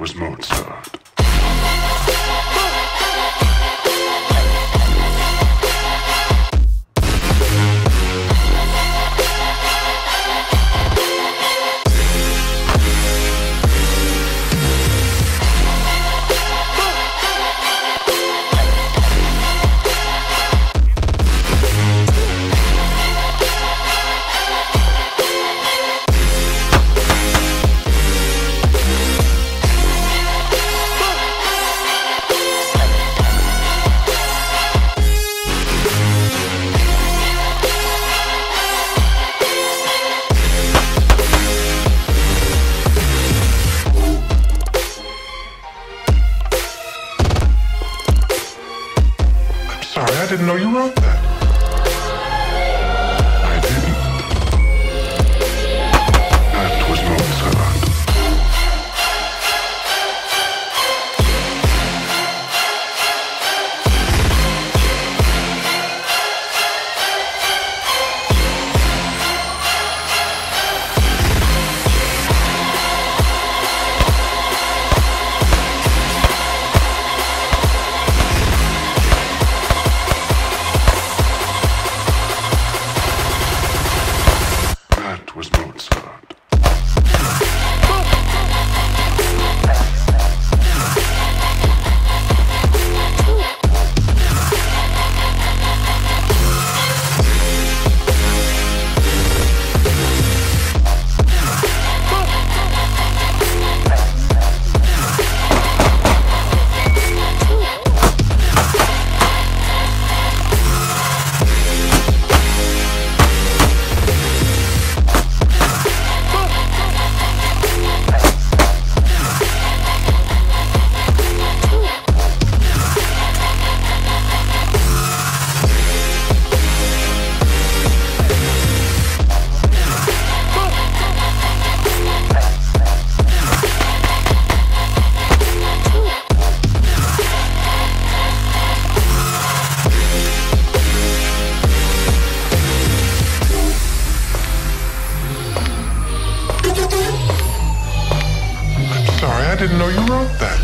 was Mozart. Sorry, I didn't know you wrote that. I didn't. That was Mozart. That was Mozart. Sorry, I didn't know you wrote that.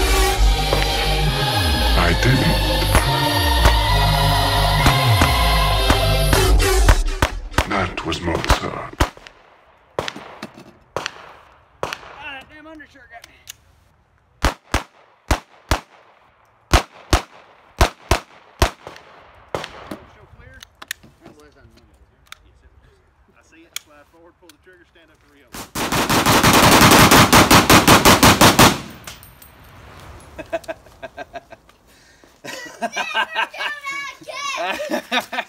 I didn't. That was Mozart. That damn undershirt got me. Show clear. I see it. Slide forward, pull the trigger, stand up, and reopen. Ha ha ha ha!